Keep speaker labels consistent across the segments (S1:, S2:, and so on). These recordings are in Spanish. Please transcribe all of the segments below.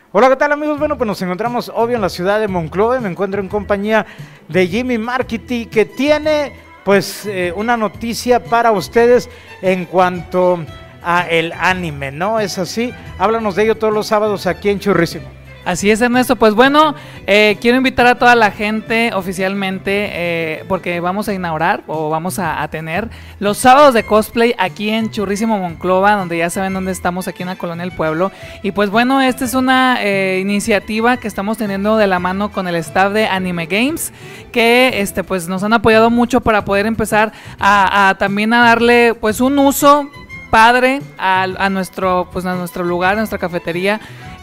S1: Hola, ¿qué tal amigos? Bueno, pues nos encontramos obvio en la ciudad de Monclova y me encuentro en compañía de Jimmy Marketing, que tiene pues una noticia para ustedes en cuanto a el anime, ¿no? ¿Es así? Háblanos de ello todos los sábados aquí en Churrísimo.
S2: Así es, Ernesto. Pues bueno, quiero invitar a toda la gente oficialmente porque vamos a inaugurar o vamos a tener los sábados de cosplay aquí en Churrísimo Monclova, donde ya saben dónde estamos, aquí en la Colonia del Pueblo. Y pues bueno, esta es una iniciativa que estamos teniendo de la mano con el staff de Anime Games, que pues nos han apoyado mucho para poder empezar a también a darle pues un uso padre a nuestro lugar, a nuestra cafetería,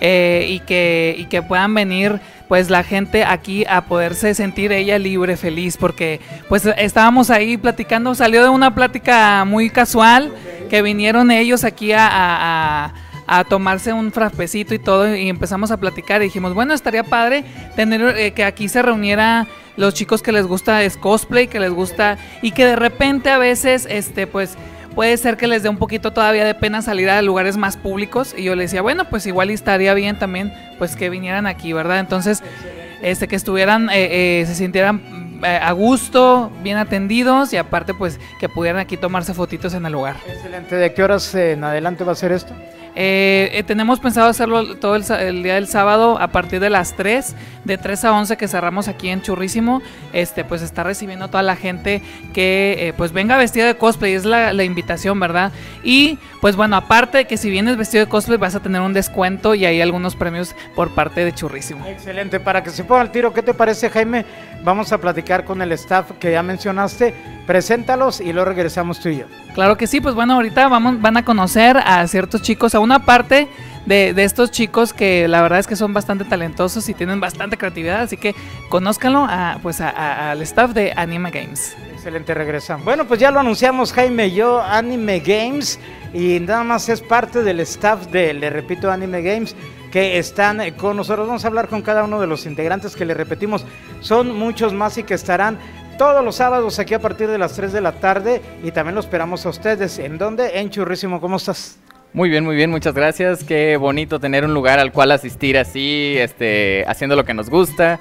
S2: y que puedan venir pues la gente aquí a poderse sentir ella libre, feliz, porque pues estábamos ahí platicando, salió de una plática muy casual, que vinieron ellos aquí a tomarse un frappecito y todo, y empezamos a platicar y dijimos, bueno, estaría padre tener que aquí se reuniera los chicos que les gusta es cosplay, que les gusta, y que de repente a veces pues puede ser que les dé un poquito todavía de pena salir a lugares más públicos, y yo le decía, bueno, pues igual estaría bien también pues que vinieran aquí, ¿verdad? Entonces, que estuvieran, se sintieran a gusto, bien atendidos, y aparte pues que pudieran aquí tomarse fotitos en el lugar.
S1: Excelente. ¿De qué horas en adelante va a ser esto?
S2: Tenemos pensado hacerlo todo el día del sábado a partir de las 3, de 3 a 11 que cerramos aquí en Churrísimo. Pues está recibiendo a toda la gente que pues venga vestida de cosplay, es la invitación, ¿verdad? Y pues bueno, aparte de que si vienes vestido de cosplay vas a tener un descuento y hay algunos premios por parte de Churrísimo.
S1: Excelente. Para que se ponga al tiro, ¿qué te parece, Jaime? Vamos a platicar con el staff que ya mencionaste, preséntalos y luego regresamos tú y yo.
S2: Claro que sí, pues bueno, ahorita van a conocer a ciertos chicos, a una parte de estos chicos que la verdad es que son bastante talentosos y tienen bastante creatividad, así que conózcanlo al staff de Anime Games.
S1: Excelente, regresamos. Bueno, pues ya lo anunciamos Jaime y yo, Anime Games, y nada más es parte del staff de, le repito, Anime Games, que están con nosotros. Vamos a hablar con cada uno de los integrantes que le repetimos, son muchos más y que estarán todos los sábados aquí a partir de las 3 de la tarde, y también lo esperamos a ustedes. ¿En dónde? En Churrísimo. ¿Cómo estás?
S3: Muy bien, muchas gracias. Qué bonito tener un lugar al cual asistir así, haciendo lo que nos gusta,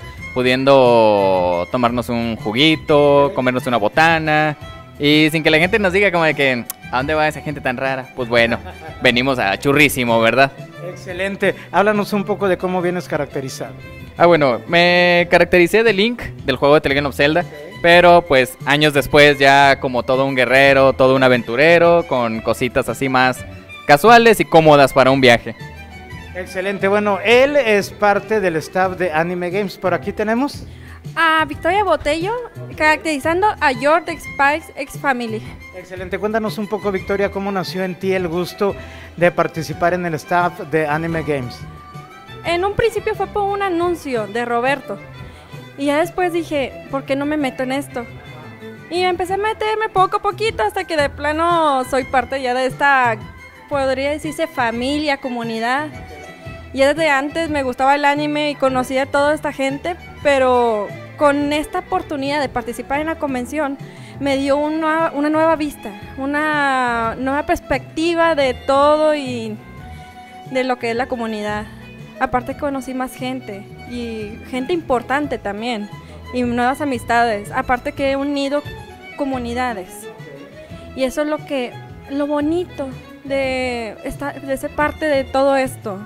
S3: pudiendo tomarnos un juguito, comernos una botana, y sin que la gente nos diga como de que, ¿a dónde va esa gente tan rara? Pues bueno, venimos a Churrísimo, ¿verdad?
S1: Excelente. Háblanos un poco de cómo vienes caracterizado.
S3: Bueno, me caractericé de Link, del juego de The Legend of Zelda, pero pues años después ya como todo un guerrero, todo un aventurero, con cositas así más casuales y cómodas para un viaje.
S1: Excelente. Bueno, él es parte del staff de Anime Games. Por aquí tenemos
S4: a Victoria Botello, caracterizando a George de Spice X Family.
S1: Excelente. Cuéntanos un poco, Victoria, cómo nació en ti el gusto de participar en el staff de Anime Games.
S4: En un principio fue por un anuncio de Roberto, y ya después dije, ¿por qué no me meto en esto? Y empecé a meterme poco a poquito hasta que de plano soy parte ya de esta, podría decirse, familia, comunidad. Ya desde antes me gustaba el anime y conocía a toda esta gente, pero con esta oportunidad de participar en la convención me dio una nueva vista, una nueva perspectiva de todo y de lo que es la comunidad. Aparte conocí más gente, y gente importante también, y nuevas amistades. Aparte que he unido comunidades, y eso es lo bonito de ser parte de todo esto.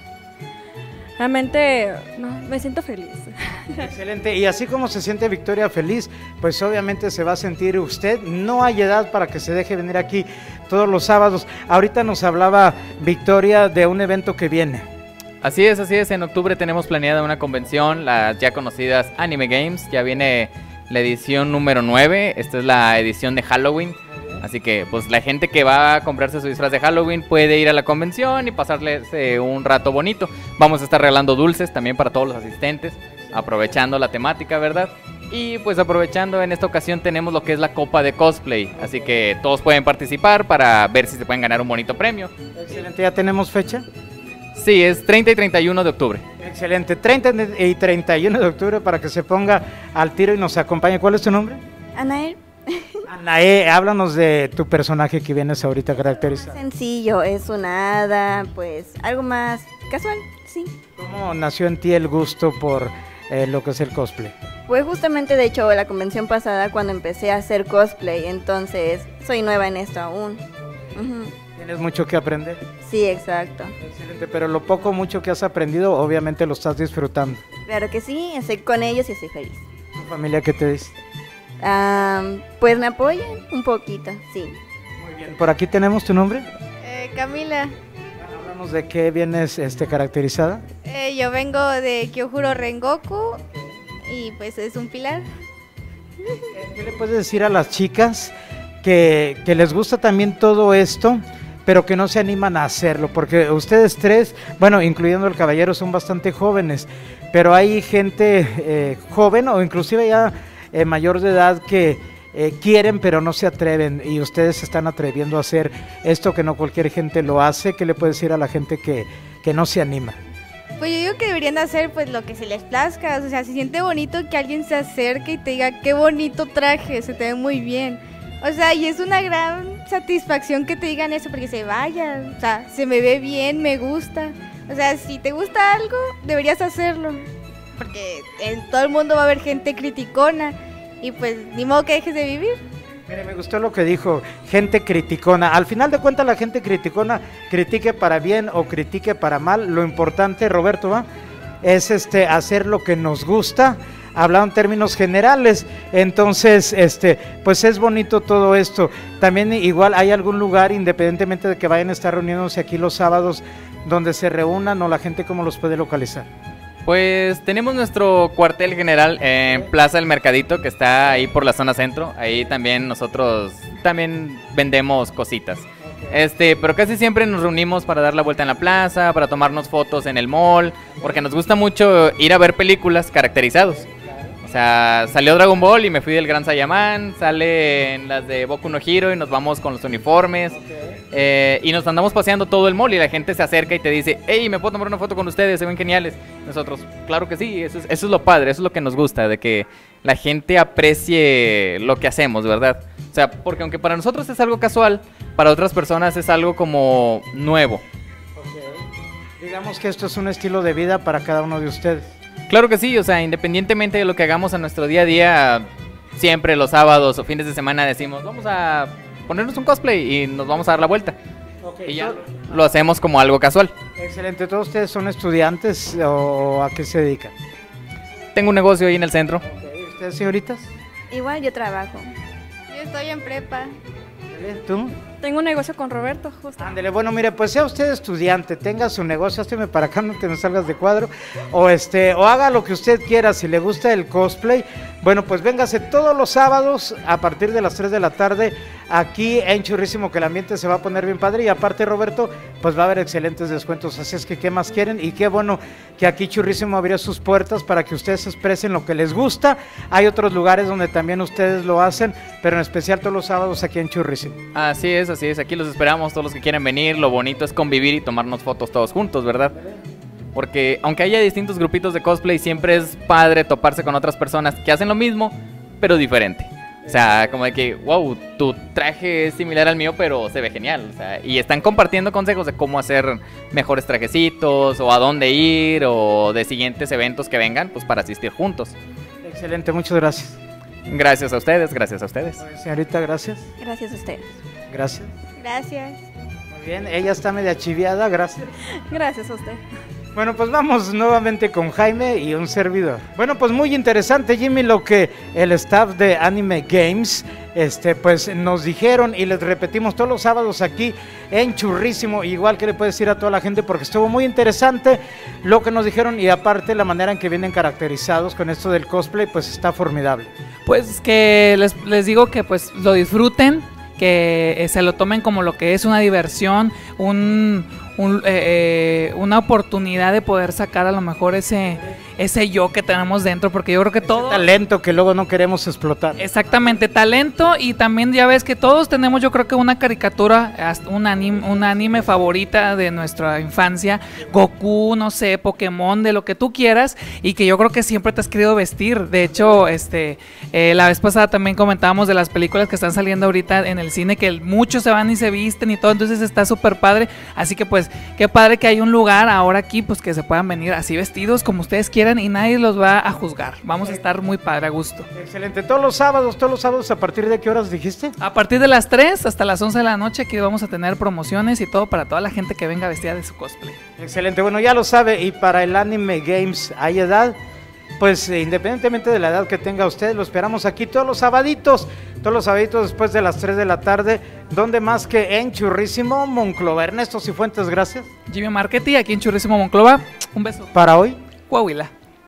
S4: Realmente me siento feliz.
S1: Excelente. Y así como se siente Victoria feliz, pues obviamente se va a sentir usted. No hay edad para que se deje venir aquí todos los sábados. Ahorita nos hablaba Victoria de un evento que viene.
S3: Así es, en octubre tenemos planeada una convención, las ya conocidas Anime Games, ya viene la edición número 9, esta es la edición de Halloween, así que pues la gente que va a comprarse su disfraz de Halloween puede ir a la convención y pasarles un rato bonito. Vamos a estar regalando dulces también para todos los asistentes, aprovechando la temática, ¿verdad? Y pues aprovechando, en esta ocasión tenemos lo que es la Copa de Cosplay, así que todos pueden participar para ver si se pueden ganar un bonito premio.
S1: Excelente. ¿Ya tenemos fecha?
S3: Sí, es 30 y 31 de octubre.
S1: Excelente, 30 y 31 de octubre para que se ponga al tiro y nos acompañe. ¿Cuál es tu nombre?
S5: Anael.
S1: Anae, háblanos de tu personaje que vienes ahorita caracterizado.
S5: Sencillo, es una hada, pues algo más casual, sí.
S1: ¿Cómo nació en ti el gusto por lo que es el cosplay?
S5: Fue justamente, de hecho, la convención pasada cuando empecé a hacer cosplay, entonces soy nueva en esto aún. Ujú.
S1: Tienes mucho que aprender.
S5: Sí, exacto.
S1: Excelente, pero lo poco o mucho que has aprendido, obviamente lo estás disfrutando.
S5: Claro que sí, estoy con ellos y estoy feliz.
S1: ¿Tu familia qué te dice?
S5: Pues me apoyan un poquito, sí.
S1: Muy bien. Por aquí tenemos tu nombre.
S6: Camila,
S1: Háblanos de qué vienes caracterizada.
S6: yo vengo de Kyojuro Rengoku y pues es un pilar.
S1: ¿Qué le puedes decir a las chicas que les gusta también todo esto, pero que no se animan a hacerlo? Porque ustedes tres, bueno, incluyendo el caballero, son bastante jóvenes, pero hay gente joven o inclusive ya mayor de edad que quieren pero no se atreven, y ustedes se están atreviendo a hacer esto que no cualquier gente lo hace. ¿Qué le puedes decir a la gente que no se anima?
S6: Pues yo digo que deberían de hacer pues lo que se les plazca, o sea, se siente bonito que alguien se acerque y te diga qué bonito traje, se te ve muy bien. O sea, y es una gran satisfacción que te digan eso porque se vayan, o sea, se me ve bien, me gusta. O sea, si te gusta algo, deberías hacerlo, porque en todo el mundo va a haber gente criticona y pues ni modo que dejes de vivir.
S1: Mire, me gustó lo que dijo, gente criticona. Al final de cuentas, la gente criticona, critique para bien o critique para mal. Lo importante, Roberto, ¿va?, es hacer lo que nos gusta, hablando en términos generales. Entonces, pues es bonito todo esto. También igual hay algún lugar, independientemente de que vayan a estar reuniéndose aquí los sábados, donde se reúnan, o la gente cómo los puede localizar.
S3: Pues tenemos nuestro cuartel general en Plaza del Mercadito, que está ahí por la zona centro. Ahí también nosotros también vendemos cositas. Pero casi siempre nos reunimos para dar la vuelta en la plaza, para tomarnos fotos en el mall, porque nos gusta mucho ir a ver películas caracterizados. O sea, salió Dragon Ball y me fui del Gran Saiyaman, salen las de Boku no Hero y nos vamos con los uniformes. Y nos andamos paseando todo el mall y la gente se acerca y te dice, hey, ¿me puedo tomar una foto con ustedes? Se ven geniales. Nosotros, claro que sí, eso es lo padre, eso es lo que nos gusta, de que la gente aprecie lo que hacemos, ¿verdad? O sea, porque aunque para nosotros es algo casual, para otras personas es algo como nuevo.
S1: Digamos que esto es un estilo de vida para cada uno de ustedes.
S3: Claro que sí, o sea, independientemente de lo que hagamos en nuestro día a día, siempre los sábados o fines de semana decimos, vamos a ponernos un cosplay y nos vamos a dar la vuelta. Y ya lo hacemos como algo casual.
S1: Excelente. ¿Todos ustedes son estudiantes o a qué se dedican?
S3: Tengo un negocio ahí en el centro.
S1: ¿Ustedes, señoritas?
S5: Igual yo trabajo.
S6: Yo estoy en prepa.
S1: ¿Tú?
S4: Tengo un negocio con Roberto, justo.
S1: Ándele, bueno, mire, pues sea usted estudiante, tenga su negocio, hazme para acá, no te me salgas de cuadro, o haga lo que usted quiera. Si le gusta el cosplay, bueno, pues véngase todos los sábados a partir de las 3 de la tarde aquí en Churrísimo, que el ambiente se va a poner bien padre, y aparte, Roberto, pues va a haber excelentes descuentos. Así es que qué más quieren, y qué bueno que aquí Churrísimo abrió sus puertas para que ustedes expresen lo que les gusta. Hay otros lugares donde también ustedes lo hacen, pero en especial todos los sábados aquí en Churrísimo.
S3: Así es, aquí los esperamos, todos los que quieran venir. Lo bonito es convivir y tomarnos fotos todos juntos, ¿verdad? Porque aunque haya distintos grupitos de cosplay, siempre es padre toparse con otras personas que hacen lo mismo, pero diferente. O sea, como de que, wow, tu traje es similar al mío, pero se ve genial. O sea, y están compartiendo consejos de cómo hacer mejores trajecitos, o a dónde ir, o de siguientes eventos que vengan, pues para asistir juntos.
S1: Excelente, muchas gracias.
S3: Gracias a ustedes, gracias a ustedes.
S1: Señorita, gracias.
S5: Gracias a ustedes.
S1: Gracias.
S6: Gracias.
S1: Muy bien, ella está media chiviada, gracias.
S4: Gracias a usted.
S1: Bueno, pues vamos nuevamente con Jaime y un servidor. Bueno, pues muy interesante, Jimmy, lo que el staff de Anime Games pues nos dijeron, y les repetimos todos los sábados aquí en Churrísimo. Igual que le puedes decir a toda la gente, porque estuvo muy interesante lo que nos dijeron, y aparte la manera en que vienen caracterizados con esto del cosplay, pues está formidable.
S2: Pues que les digo que pues lo disfruten, que se lo tomen como lo que es una diversión, una oportunidad de poder sacar a lo mejor ese yo que tenemos dentro, porque yo creo que todo
S1: talento que luego no queremos explotar.
S2: Exactamente, talento. Y también ya ves que todos tenemos, yo creo que una caricatura, un anime favorita de nuestra infancia, Goku, no sé, Pokémon, de lo que tú quieras, y que yo creo que siempre te has querido vestir. De hecho, la vez pasada también comentábamos de las películas que están saliendo ahorita en el cine, que muchos se van y se visten y todo, entonces está súper padre. Así que pues pues qué padre que hay un lugar ahora aquí, pues que se puedan venir así vestidos como ustedes quieran y nadie los va a juzgar. Vamos a estar muy padre, a gusto.
S1: Excelente. Todos los sábados, ¿a partir de qué horas dijiste?
S2: A partir de las 3 hasta las 11 de la noche aquí vamos a tener promociones y todo para toda la gente que venga vestida de su cosplay.
S1: Excelente, bueno, ya lo sabe, y para el Anime Games, ¿hay edad? Pues independientemente de la edad que tenga usted, lo esperamos aquí todos los sabaditos después de las 3 de la tarde, donde más que en Churrísimo Monclova. Ernesto Cifuentes, gracias.
S2: Jimmy Marchetti, aquí en Churrísimo Monclova, un beso.
S1: Para hoy.
S2: Coahuila.